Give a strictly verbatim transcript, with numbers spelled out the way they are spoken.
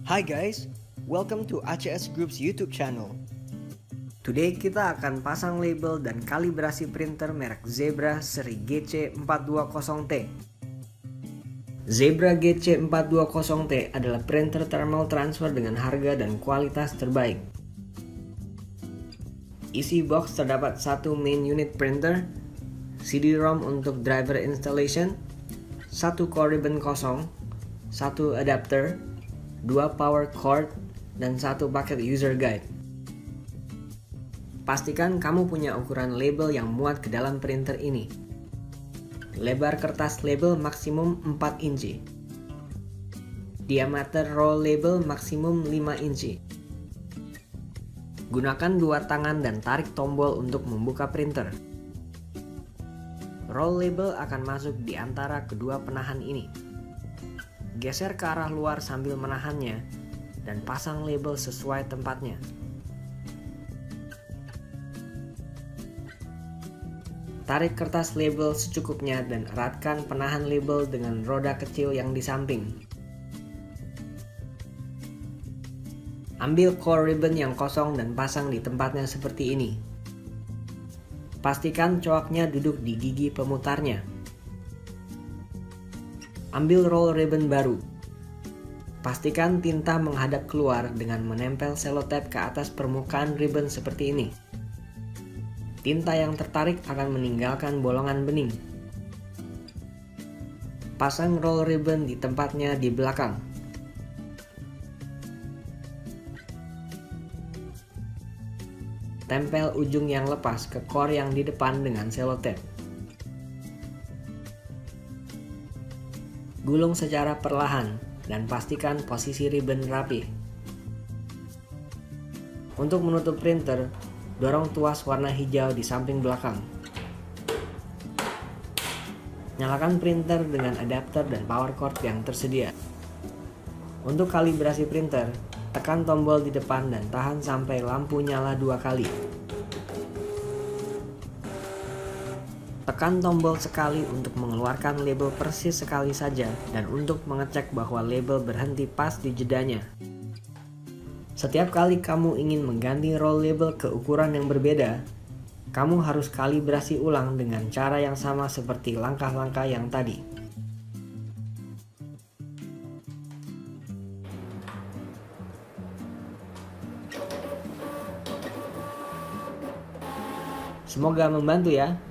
Hi guys, welcome to A C S Group's YouTube channel. Today kita akan pasang label dan kalibrasi printer merek Zebra seri G C empat dua nol T. Zebra G C empat dua nol T adalah printer thermal transfer dengan harga dan kualitas terbaik. Isi box terdapat satu main unit printer, C D-ROM untuk driver installation, satu core ribbon kosong, satu adapter, dua power cord, dan satu paket user guide. Pastikan kamu punya ukuran label yang muat ke dalam printer ini. Lebar kertas label maksimum empat inci. Diameter roll label maksimum lima inci. Gunakan dua tangan dan tarik tombol untuk membuka printer. Roll label akan masuk di antara kedua penahan ini. Geser ke arah luar sambil menahannya dan pasang label sesuai tempatnya. Tarik kertas label secukupnya dan eratkan penahan label dengan roda kecil yang di samping. Ambil core ribbon yang kosong dan pasang di tempatnya seperti ini. Pastikan coaknya duduk di gigi pemutarnya. Ambil roll ribbon baru. Pastikan tinta menghadap keluar dengan menempel selotep ke atas permukaan ribbon seperti ini. Tinta yang tertarik akan meninggalkan bolongan bening. Pasang roll ribbon di tempatnya di belakang. Tempel ujung yang lepas ke core yang di depan dengan selotep. Gulung secara perlahan dan pastikan posisi ribbon rapi. Untuk menutup printer, dorong tuas warna hijau di samping belakang. Nyalakan printer dengan adapter dan power cord yang tersedia. Untuk kalibrasi printer, tekan tombol di depan dan tahan sampai lampu nyala dua kali. Tekan tombol sekali untuk mengeluarkan label persis sekali saja dan untuk mengecek bahwa label berhenti pas di jedanya. Setiap kali kamu ingin mengganti roll label ke ukuran yang berbeda, kamu harus kalibrasi ulang dengan cara yang sama seperti langkah-langkah yang tadi. Semoga membantu ya.